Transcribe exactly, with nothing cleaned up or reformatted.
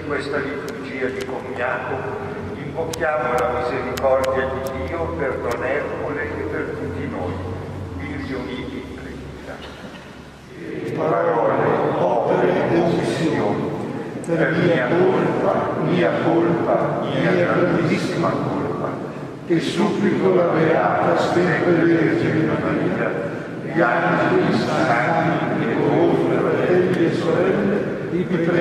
questa liturgia di commiato invochiamo la misericordia di Dio per Don Ercole e per tutti noi, vivi uniti in preghiera. Parole, opere e omissioni, per mia colpa, mia colpa, mia grandissima colpa, che supplico la Beata sempre Vergine Maria, gli angeli santi e voi, fratelli e sorelle, vi prego